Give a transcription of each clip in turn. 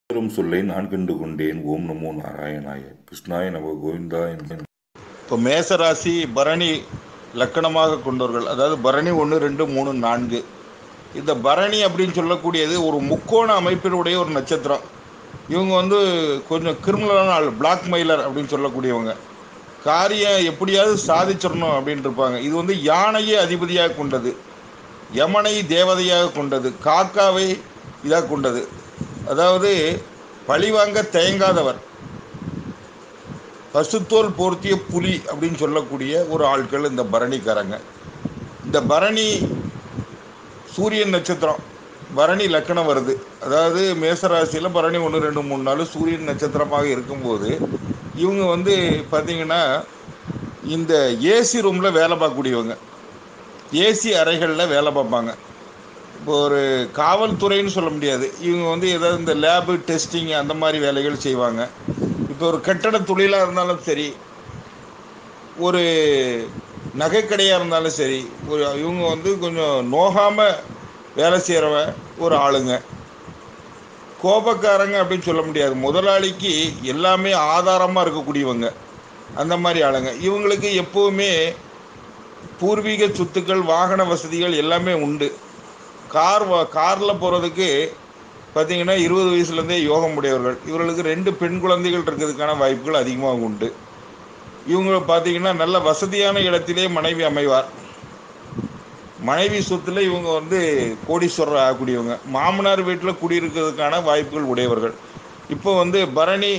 பெரும் சொல்லை நான் கண்டு கொண்டேன். ஓம் நமோ நாராயணாய கிருஷ்ணாய நம கோவிந்தாய நம. இப்போ மேசராசி பரணி லக்கணமாக கொண்டவர்கள், அதாவது பரணி 1 2 3 4, இந்த பரணி அப்படின்னு சொல்லக்கூடியது ஒரு முக்கோண அமைப்பினுடைய ஒரு நட்சத்திரம். இவங்க கொஞ்சம் கிரிமினலான ஆள், பிளாக் மெயிலர் அப்படின்னு சொல்லக்கூடியவங்க. காரியம் எப்படியாவது சாதிச்சிடணும் அப்படின்ட்டு இருப்பாங்க. இது யானையை அதிபதியாக கொண்டது, யமனை தேவதையாக கொண்டது, காக்காவை இதாக கொண்டது. அதாவது பழிவாங்க தயங்காதவர், பசுத்தோல் போர்த்திய புலி அப்படின்னு சொல்லக்கூடிய ஒரு ஆட்கள் இந்த பரணிக்காரங்க. இந்த பரணி சூரியன் நட்சத்திரம், பரணி லக்கணம் வருது. அதாவது மேசராசியில் பரணி 1 2 3 4 சூரியன் நட்சத்திரமாக இருக்கும்போது இவங்க பார்த்தீங்கன்னா இந்த ஏசி ரூமில் வேலை பார்க்கக்கூடியவங்க, ஏசி அறைகளில் வேலை பார்ப்பாங்க. இப்போ ஒரு காவல்துறைன்னு சொல்ல முடியாது, இவங்க ஏதாவது இந்த லேபு டெஸ்டிங் அந்த மாதிரி வேலைகள் செய்வாங்க. இப்போ ஒரு கட்டட தொழிலாக இருந்தாலும் சரி, ஒரு நகைக்கடையாக இருந்தாலும் சரி, இவங்க கொஞ்சம் நோகாமல் வேலை செய்கிறவ ஒரு ஆளுங்க. கோபக்காரங்க அப்படின்னு சொல்ல முடியாது, முதலாளிக்கு எல்லாமே ஆதாரமாக இருக்கக்கூடியவங்க, அந்த மாதிரி ஆளுங்க. இவங்களுக்கு எப்போவுமே பூர்வீக சொத்துக்கள், வாகன வசதிகள் எல்லாமே உண்டு. காரில் போகிறதுக்கு பார்த்தீங்கன்னா 20 வயசுலேருந்தே யோகம் உடையவர்கள். இவர்களுக்கு 2 பெண் குழந்தைகள் இருக்கிறதுக்கான வாய்ப்புகள் அதிகமாக உண்டு. இவங்க பார்த்தீங்கன்னா நல்ல வசதியான இடத்திலே மனைவி அமைவார். மனைவி சொத்தில் இவங்க கோடீஸ்வரர் ஆகக்கூடியவங்க. மாமனார் வீட்டில் குடியிருக்கிறதுக்கான வாய்ப்புகள் உடையவர்கள். இப்போ பரணி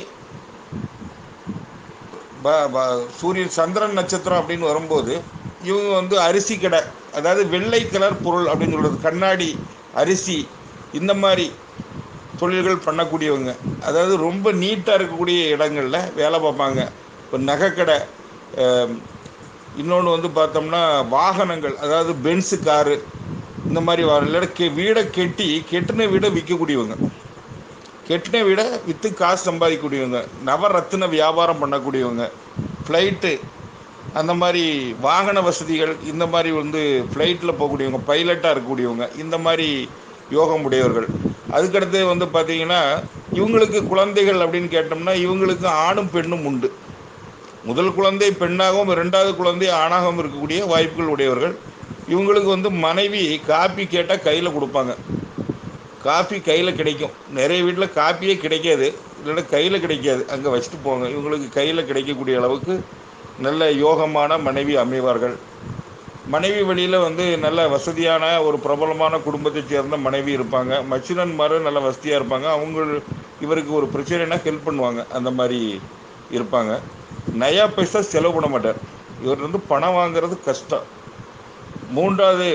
சூரியன் சந்திரன் நட்சத்திரம் அப்படின்னு வரும்போது இவங்க அரிசி கடை, அதாவது வெள்ளை கலர் பொருள் அப்படின்னு சொல்கிறது, கண்ணாடி, அரிசி, இந்த மாதிரி தொழில்கள் பண்ணக்கூடியவங்க. அதாவது ரொம்ப நீட்டாக இருக்கக்கூடிய இடங்களில் வேலை பார்ப்பாங்க. இப்போ நகைக்கடை, இன்னொன்று பார்த்தோம்னா வாகனங்கள், அதாவது பென்ஸு காரு, இந்த மாதிரி வீடை கெட்டின வீடை விற்கக்கூடியவங்க, கெட்டின வீடை விற்று காசு சம்பாதிக்கக்கூடியவங்க, நவரத்தின வியாபாரம் பண்ணக்கூடியவங்க, ஃப்ளைட்டு, அந்த மாதிரி வாகன வசதிகள், இந்த மாதிரி ஃப்ளைட்டில் போகக்கூடியவங்க, பைலட்டாக இருக்கக்கூடியவங்க, இந்த மாதிரி யோகம் உடையவர்கள். அதுக்கடுத்து பார்த்தீங்கன்னா இவங்களுக்கு குழந்தைகள் அப்படின்னு கேட்டோம்னா இவங்களுக்கு ஆணும் பெண்ணும் உண்டு. முதல் குழந்தை பெண்ணாகவும் 2வது குழந்தை ஆணாகவும் இருக்கக்கூடிய வாய்ப்புகள் உடையவர்கள். இவங்களுக்கு மனைவி காப்பி கேட்டால் கையில் கொடுப்பாங்க, காப்பி கையில் கிடைக்கும். நிறைய வீட்டில் காப்பியே கிடைக்காது, இல்லைன்னா கையில் கிடைக்காது, அங்கே வச்சுட்டு போங்க. இவங்களுக்கு கையில் கிடைக்கக்கூடிய அளவுக்கு நல்ல யோகமான மனைவி அமைவார்கள். மனைவி வழியில் நல்ல வசதியான ஒரு பிரபலமான குடும்பத்தை சேர்ந்த மனைவி இருப்பாங்க. மச்சினன்மார் நல்ல வசதியாக இருப்பாங்க. இவருக்கு ஒரு பிரச்சனைனா ஹெல்ப் பண்ணுவாங்க, அந்த மாதிரி இருப்பாங்க. நயா பைசா செலவு பண்ண மாட்டார். இவர் பணம் வாங்கிறது கஷ்டம். 3வது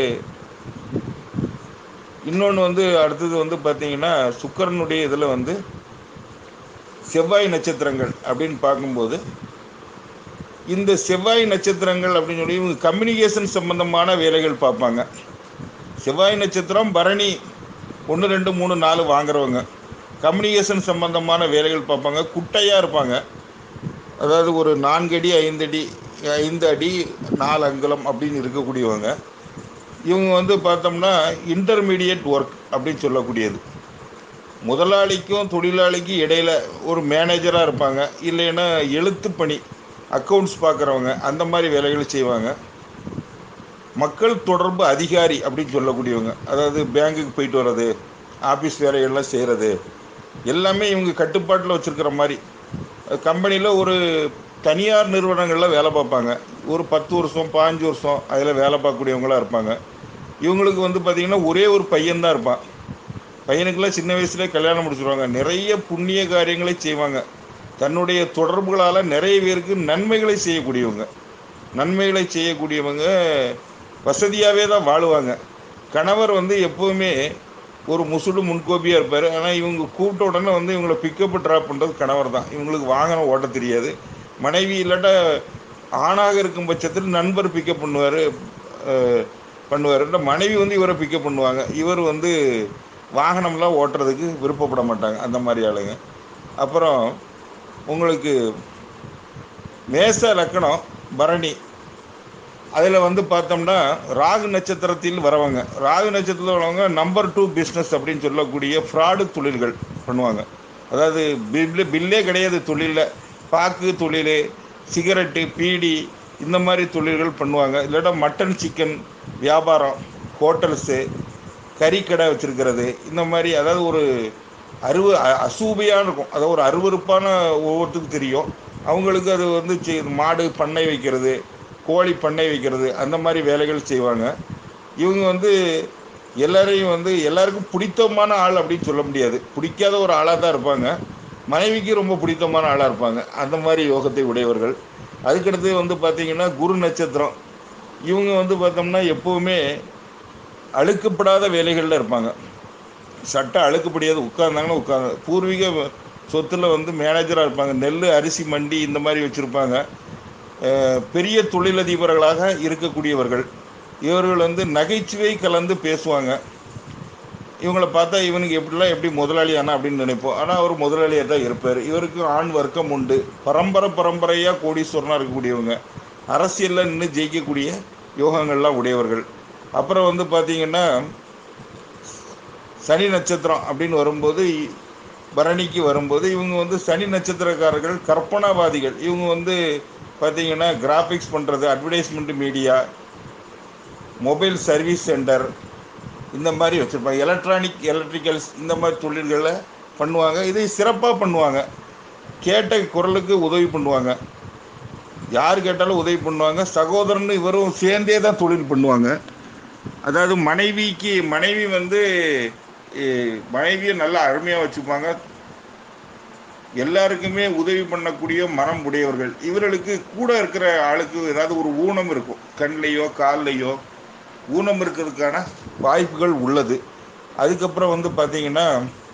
இன்னொன்று அடுத்தது பார்த்தீங்கன்னா சுக்கிரனுடைய இதில் செவ்வாய் நட்சத்திரங்கள் அப்படின்னு பார்க்கும்போது, இந்த செவ்வாய் நட்சத்திரங்கள் அப்படின்னு சொல்லி இவங்க கம்யூனிகேஷன் சம்பந்தமான வேலைகள் பார்ப்பாங்க. செவ்வாய் நட்சத்திரம் பரணி 1 2 3 4 வாங்குறவங்க கம்யூனிகேஷன் சம்பந்தமான வேலைகள் பார்ப்பாங்க. குட்டையாக இருப்பாங்க, அதாவது ஒரு 4 அடி 5 அடி 4 அங்குலம் அப்படின்னு இருக்கக்கூடியவங்க. இவங்க பார்த்தோம்னா இன்டர்மீடியட் ஒர்க் அப்படின்னு சொல்லக்கூடியது, முதலாளிக்கும் தொழிலாளிக்கும் இடையில ஒரு மேனேஜராக இருப்பாங்க, இல்லைன்னா எழுத்து பணி, அக்கௌண்ட்ஸ் பார்க்குறவங்க, அந்த மாதிரி வேலைகள் செய்வாங்க. மக்கள் தொடர்பு அதிகாரி அப்படின்னு சொல்லக்கூடியவங்க, அதாவது பேங்குக்கு போயிட்டு வர்றது, ஆஃபீஸ் வேலைகள்லாம் செய்கிறது, எல்லாமே இவங்க கட்டுப்பாட்டில் வச்சுருக்கிற மாதிரி. கம்பெனியில் ஒரு தனியார் நிறுவனங்களில் வேலை பார்ப்பாங்க. ஒரு 10 வருஷம் 15 வருஷம் அதில் வேலை பார்க்கக்கூடியவங்களாக இருப்பாங்க. இவங்களுக்கு பார்த்திங்கன்னா ஒரே ஒரு பையன்தான் இருப்பான். பையனுக்கெல்லாம் சின்ன வயசுலேயே கல்யாணம் முடிச்சுருவாங்க. நிறைய புண்ணிய காரியங்களை செய்வாங்க. தன்னுடைய தொடர்புகளால் நிறைய பேருக்கு நன்மைகளை செய்யக்கூடியவங்க வசதியாகவே தான் வாழுவாங்க. கணவர் எப்போவுமே ஒரு முன்கோபியாக இருப்பார். ஆனால் இவங்க கூப்பிட்ட உடனே இவங்களை பிக்கப் ட்ராப் பண்ணுறது கணவர் தான். இவங்களுக்கு வாகனம் ஓட்ட தெரியாது. மனைவி இல்லாட்டா ஆணாக இருக்கும் பட்சத்தில் நண்பர் பிக்கப் பண்ணுவார். மனைவி இவரை பிக்கப் பண்ணுவாங்க. இவர் வாகனம்லாம் ஓட்டுறதுக்கு விருப்பப்பட மாட்டாங்க, அந்த மாதிரி ஆளுங்க. அப்புறம் உங்களுக்கு மேச லக்கணம் பரணி, அதில் பார்த்தோம்னா ராகு நட்சத்திரத்தில் வரவங்க, ராகு நட்சத்திரத்தில் வரவங்க நம்பர் 2 பிஸ்னஸ் அப்படின்னு சொல்லக்கூடிய ஃப்ராடு தொழில்கள் பண்ணுவாங்க. அதாவது பில்லே கிடையாது தொழிலில். பாக்கு தொழில், சிகரெட்டு, பீடி இந்த மாதிரி தொழில்கள் பண்ணுவாங்க. இல்லாட்டா மட்டன் சிக்கன் வியாபாரம், ஹோட்டல்ஸு, கறிக்கடை வச்சுருக்கிறது, இந்த மாதிரி. அதாவது ஒரு அசூபையாக இருக்கும். அதாவது ஒரு அருவருப்பான ஒவ்வொருத்துக்கும் தெரியும். அவங்களுக்கு அது வந்து மாடு பண்ணை வைக்கிறது, கோழி பண்ணை வைக்கிறது, அந்த மாதிரி வேலைகள் செய்வாங்க. இவங்க வந்து எல்லாருக்கும் பிடித்தமான ஆள் அப்படின்னு சொல்ல முடியாது. பிடிக்காத ஒரு ஆளாக தான் இருப்பாங்க. மனைவிக்கு ரொம்ப பிடித்தமான ஆளாக இருப்பாங்க. அந்த மாதிரி யோகத்தை உடையவர்கள். அதுக்கடுத்து வந்து பார்த்திங்கன்னா குரு நட்சத்திரம். இவங்க வந்து பார்த்தோம்னா எப்போவுமே அழுக்கப்படாத வேலைகளில் இருப்பாங்க. சட்டை அழுக்கப்படியாது. உட்கார்ந்தாங்கன்னா பூர்வீக சொத்தில் வந்து மேனேஜராக இருப்பாங்க. நெல், அரிசி மண்டி இந்த மாதிரி வச்சுருப்பாங்க. பெரிய தொழிலதிபர்களாக இருக்கக்கூடியவர்கள். இவர்கள் வந்து நகைச்சுவை கலந்து பேசுவாங்க. இவங்களை பார்த்தா இவனுக்கு எப்படி முதலாளி ஆனா அப்படின்னு நினைப்போம். ஆனால் அவர் முதலாளியாக தான் இருப்பார். இவருக்கு ஆண் வர்க்கம் உண்டு. பரம்பரையாக கோடீஸ்வரனாக இருக்கக்கூடியவங்க. அரசியலில் நின்று ஜெயிக்கக்கூடிய யோகங்கள்லாம் உடையவர்கள். அப்புறம் வந்து பார்த்திங்கன்னா சனி நட்சத்திரம் அப்படின்னு வரும்போது, பரணிக்கு வரும்போது, இவங்க வந்து சனி நட்சத்திரக்காரர்கள் கற்பனாவாதிகள். இவங்க வந்து பார்த்திங்கன்னா கிராஃபிக்ஸ் பண்ணுறது, advertisement media, mobile service centre இந்த மாதிரி வச்சுருப்பாங்க. எலக்ட்ரிக்கல்ஸ் இந்த மாதிரி தொழில்களை பண்ணுவாங்க. இதை சிறப்பாக பண்ணுவாங்க. கேட்ட குரலுக்கு உதவி பண்ணுவாங்க. யார் கேட்டாலும் உதவி பண்ணுவாங்க. சகோதரன் இவரும் சேர்ந்தே தான் தொழில் பண்ணுவாங்க. அதாவது மனைவி வந்து மனைவியை நல்லா அருமையாக வச்சுப்பாங்க. எல்லாருக்குமே உதவி பண்ணக்கூடிய மனம் உடையவர்கள். இவர்களுக்கு கூட இருக்கிற ஆளுக்கு ஏதாவது ஒரு ஊனம் இருக்கும். கண்லையோ கால்லையோ ஊனம் இருக்கிறதுக்கான வாய்ப்புகள் உள்ளது. அதுக்கப்புறம் வந்து பார்த்திங்கன்னா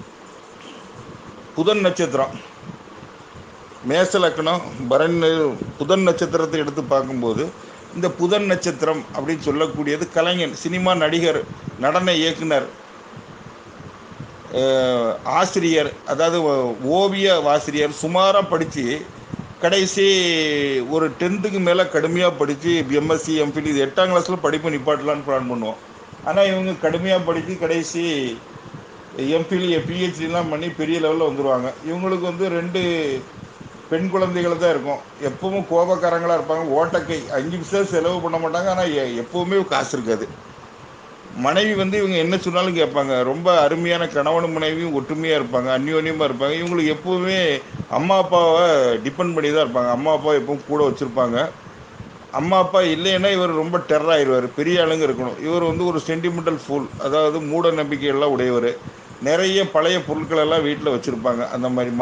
புதன் நட்சத்திரம், மேச லக்னம், புதன் நட்சத்திரத்தை எடுத்து பார்க்கும்போது, இந்த புதன் நட்சத்திரம் அப்படின்னு சொல்லக்கூடியது கலைஞன், சினிமா நடிகர், நடன இயக்குனர், ஆசிரியர், அதாவது ஓவிய ஆசிரியர். சுமாராக படித்து கடைசி ஒரு 10th மேலே கடுமையாக படித்து எம்எஸ்சி, எம்ஃபில் இது 8ஆம் கிளாஸில் படிப்பு நிப்பாட்டலான்னு பிளான் பண்ணுவோம். ஆனால் இவங்க கடுமையாக படித்து கடைசி எம்ஃபில், பிஹெச்டிலாம் பண்ணி பெரிய லெவலில் வந்துடுவாங்க. இவங்களுக்கு வந்து 2 பெண் குழந்தைகள் தான் இருக்கும். எப்பவும் கோபக்காரங்களாக இருப்பாங்க. ஓட்டக்கை, 5 பைசா செலவு பண்ண மாட்டாங்க. ஆனால் எப்போவுமே காசு இருக்காது. மனைவி வந்து இவங்க என்ன சொன்னாலும் கேட்பாங்க. ரொம்ப அருமையான கணவனும் மனைவியும் ஒற்றுமையாக இருப்பாங்க, அந்யோன்யமாக இருப்பாங்க. இவங்களுக்கு எப்போவுமே அம்மா அப்பாவை டிபெண்ட் பண்ணி தான் இருப்பாங்க. அம்மா அப்பா எப்பவும் கூட வச்சுருப்பாங்க. அம்மா அப்பா இல்லைன்னா இவர் ரொம்ப டெரர் ஆயிடுவார். பெரிய ஆளுங்க இருக்கணும். இவர் வந்து ஒரு சென்டிமெண்டல் ஃபூல், அதாவது மூட நம்பிக்கையெல்லாம் உடையவர். நிறைய பழைய பொருட்களெல்லாம் வீட்டில் வச்சுருப்பாங்க. அந்த மாதிரி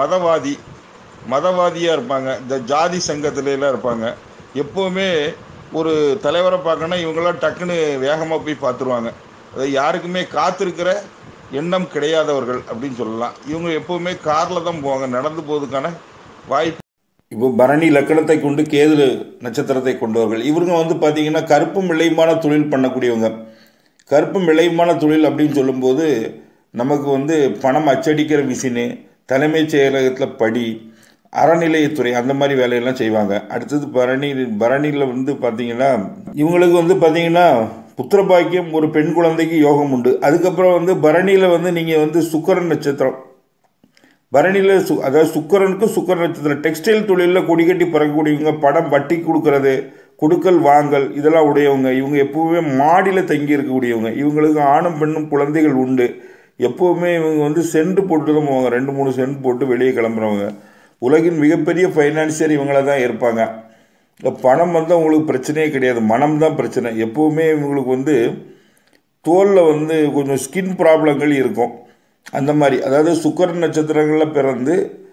மதவாதியாக இருப்பாங்க. இந்த ஜாதி சங்கத்திலலாம் இருப்பாங்க. எப்போவுமே ஒரு தலைவரை பார்க்கணுன்னா இவங்களாம் டக்குன்னு வேகமாக போய் பார்த்துருவாங்க. அதாவது யாருக்குமே காத்திருக்கிற எண்ணம் கிடையாதவர்கள் அப்படின்னு சொல்லலாம். இவங்க எப்போவுமே காரில் தான் போவாங்க. நடந்து போவதுக்கான வாய்ப்பு. இப்போ பரணி லக்கணத்தை கொண்டு கேது நட்சத்திரத்தை கொண்டவர்கள். இவங்க வந்து பார்த்திங்கன்னா கருப்பும் வெள்ளையுமான தொழில் பண்ணக்கூடியவங்க. கருப்பும் வெள்ளையுமான தொழில் அப்படின்னு சொல்லும்போது நமக்கு வந்து பணம் அச்சடிக்கிற மிஷினு, தலைமைச் செயலகத்தில் படி, அறநிலையத்துறை அந்த மாதிரி வேலையெல்லாம் செய்வாங்க. அடுத்தது பரணியில் வந்து பார்த்திங்கன்னா இவங்களுக்கு வந்து பார்த்திங்கன்னா புத்திரபாக்கியம், ஒரு பெண் குழந்தைக்கு யோகம் உண்டு. அதுக்கப்புறம் வந்து பரணியில் வந்து நீங்கள் வந்து சுக்கிரன் நட்சத்திரம். பரணியில் அதாவது சுக்கிரன் நட்சத்திரம் டெக்ஸ்டைல் தொழிலில் கொடி கட்டி பறக்கக்கூடியவங்க. படம் வட்டி கொடுக்கறது, கொடுக்கல் வாங்கல் இதெல்லாம் உடையவங்க. இவங்க எப்போவுமே மாடியில் தங்கி இருக்கக்கூடியவங்க. இவங்களுக்கு ஆணும் பெண்ணும் குழந்தைகள் உண்டு. எப்போவுமே இவங்க வந்து சென்ட் போட்டு தான் போவாங்க. 2-3 சென்ட் போட்டு வெளியே கிளம்புறவங்க. உலகின் மிகப்பெரிய ஃபைனான்சியர் இவங்கள தான் இருப்பாங்க. பணம் வந்து அவங்களுக்கு பிரச்சனையே கிடையாது. மனம் தான் பிரச்சனை. எப்போவுமே இவங்களுக்கு வந்து தோலில் வந்து கொஞ்சம் ஸ்கின் ப்ராப்ளங்கள் இருக்கும். அந்த மாதிரி அதாவது சுக்கிரன் நட்சத்திரங்களில் பிறந்து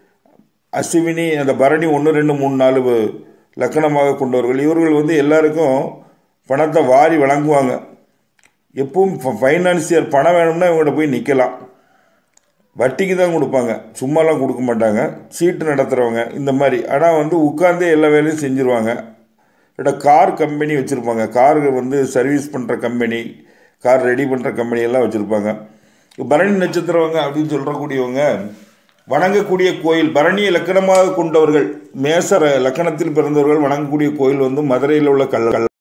அஸ்வினி, அந்த பரணி 1, 2, 3, 4 லக்கணமாக கொண்டவர்கள். இவர்கள் வந்து எல்லாருக்கும் பணத்தை வாரி வழங்குவாங்க. எப்பவும் ஃபைனான்சியர் பணம் வேணும்னா இவங்கள்ட்ட போய் நிற்கலாம். வட்டிக்கு தான் கொடுப்பாங்க, சும்மாலாம் கொடுக்க மாட்டாங்க. சீட்டு நடத்துகிறவங்க இந்த மாதிரி. ஆனால் வந்து உட்கார்ந்தே எல்லா வேலையும் செஞ்சுருவாங்க. கார் கம்பெனி வச்சுருப்பாங்க. கார் வந்து சர்வீஸ் பண்ணுற கம்பெனி, கார் ரெடி பண்ணுற கம்பெனியெல்லாம் வச்சுருப்பாங்க. பரணி நட்சத்திரவங்க அப்படின்னு சொல்கிறக்கூடியவங்க வணங்கக்கூடிய கோயில், பரணியை லக்கணமாக கொண்டவர்கள், மேச லக்கணத்தில் பிறந்தவர்கள் வணங்கக்கூடிய கோயில் வந்து மதுரையில் உள்ள